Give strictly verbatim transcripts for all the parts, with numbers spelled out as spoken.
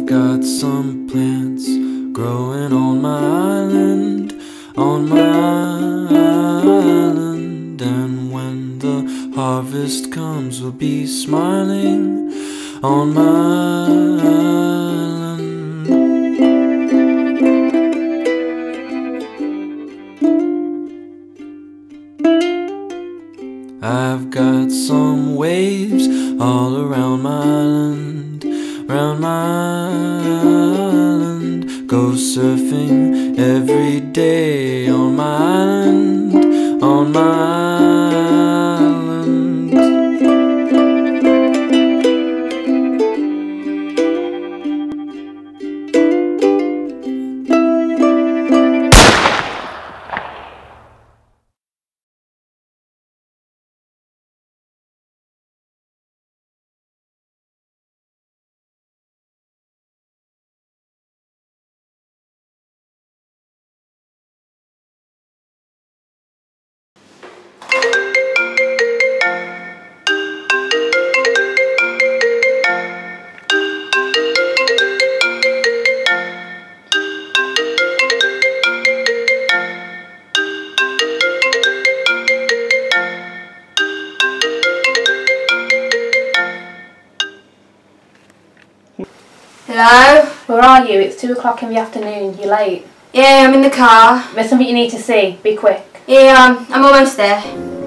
I've got some plants growing on my island, on my island. And when the harvest comes, we'll be smiling on my island. I've got some waves all around my island, round my island. Go surfing every day on my island, on my island. Hello? Where are you? It's two o'clock in the afternoon. You're late. Yeah, I'm in the car. There's something you need to see. Be quick. Yeah, um, I'm almost there.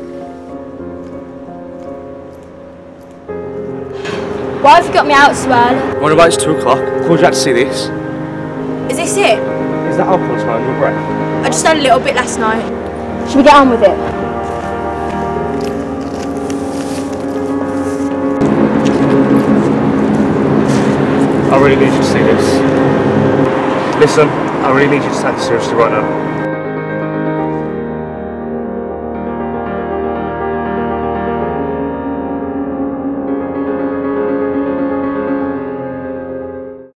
Why have you got me out so early? What about it's two o'clock? Called you out to see this. Is this it? Is that alcohol time? Your breath? I just had a little bit last night. Should we get on with it? I really need you to see this. Listen, I really need you to take this seriously right now.